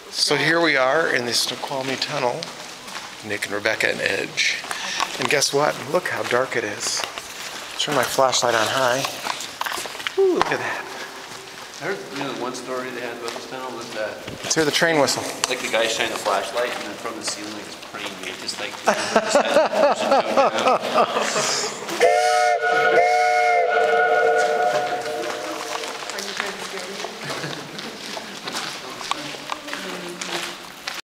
So here we are in the Snoqualmie Tunnel, Nick and Rebecca and Edge. And guess what? Look how dark it is. Turn my flashlight on high. Ooh, look at that. I heard, the one story they had about this tunnel was that... Let's hear the train whistle. Like the guy shining the flashlight and then from the ceiling it's praying, just like...